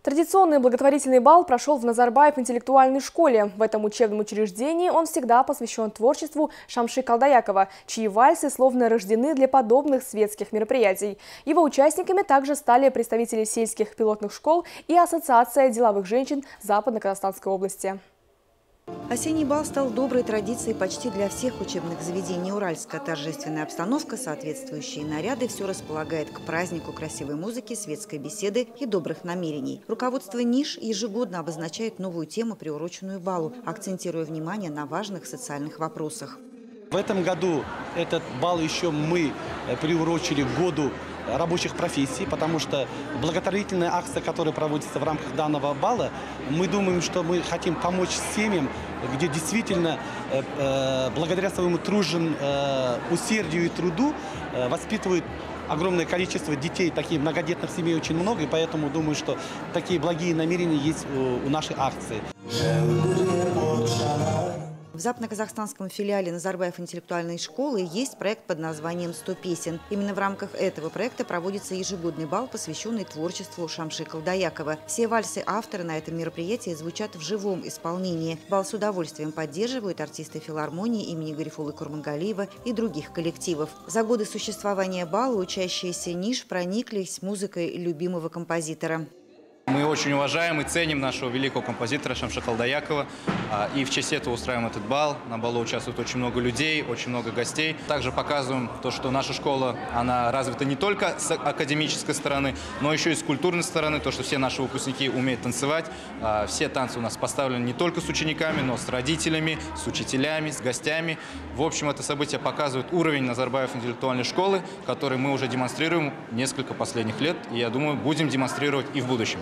Традиционный благотворительный бал прошел в Назарбаев интеллектуальной школе. В этом учебном учреждении он всегда посвящен творчеству Шамши Калдаякова, чьи вальсы словно рождены для подобных светских мероприятий. Его участниками также стали представители сельских пилотных школ и Ассоциация деловых женщин Западно-Казахстанской области. Осенний бал стал доброй традицией почти для всех учебных заведений Уральска. Торжественная обстановка, соответствующие наряды – все располагает к празднику красивой музыки, светской беседы и добрых намерений. Руководство НИШ ежегодно обозначает новую тему, приуроченную балу, акцентируя внимание на важных социальных вопросах. В этом году этот бал еще мы приурочили к году рабочих профессий, потому что благотворительная акция, которая проводится в рамках данного бала, мы думаем, что мы хотим помочь семьям, где действительно благодаря своему усердию и труду воспитывают огромное количество детей, таких многодетных семей очень много, и поэтому думаю, что такие благие намерения есть у нашей акции. В западно-казахстанском филиале Назарбаев интеллектуальной школы есть проект под названием «100 песен». Именно в рамках этого проекта проводится ежегодный бал, посвященный творчеству Шамши Калдаякова. Все вальсы автора на этом мероприятии звучат в живом исполнении. Бал с удовольствием поддерживают артисты филармонии имени Гарифуллы Курмангалиева и других коллективов. За годы существования бала учащиеся НИШ прониклись музыкой любимого композитора. Мы очень уважаем и ценим нашего великого композитора Шамши Калдаякова. И в честь этого устраиваем этот бал. На балу участвует очень много людей, очень много гостей. Также показываем то, что наша школа, она развита не только с академической стороны, но еще и с культурной стороны. То, что все наши выпускники умеют танцевать. Все танцы у нас поставлены не только с учениками, но с родителями, с учителями, с гостями. В общем, это событие показывает уровень Назарбаев интеллектуальной школы, который мы уже демонстрируем несколько последних лет. И, я думаю, будем демонстрировать и в будущем.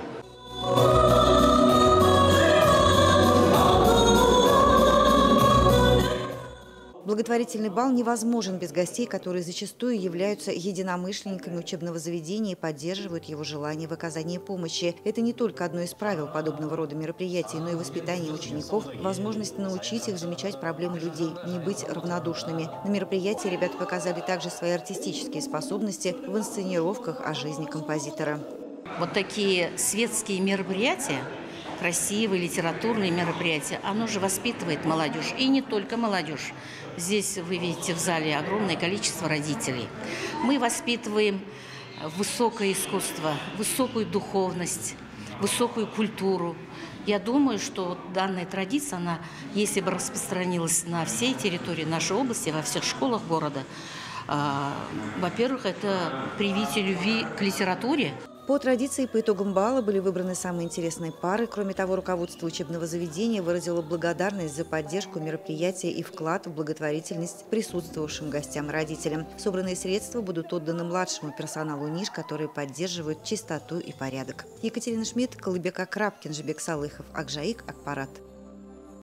Благотворительный бал невозможен без гостей, которые зачастую являются единомышленниками учебного заведения и поддерживают его желание в оказании помощи. Это не только одно из правил подобного рода мероприятий, но и воспитание учеников, возможность научить их замечать проблемы людей, не быть равнодушными. На мероприятии ребята показали также свои артистические способности в инсценировках о жизни композитора. Вот такие светские мероприятия, красивые литературные мероприятия, оно же воспитывает молодежь. И не только молодежь. Здесь вы видите в зале огромное количество родителей. Мы воспитываем высокое искусство, высокую духовность, высокую культуру. Я думаю, что данная традиция, она, если бы распространилась на всей территории нашей области, во всех школах города, во-первых, это привитие любви к литературе. По традиции, по итогам бала были выбраны самые интересные пары. Кроме того, руководство учебного заведения выразило благодарность за поддержку мероприятия и вклад в благотворительность присутствовавшим гостям и родителям. Собранные средства будут отданы младшему персоналу НИШ, которые поддерживают чистоту и порядок. Екатерина Шмидт, Калыбек Акраб, Кенжебек Салыхов, Акжаик, Акпарат.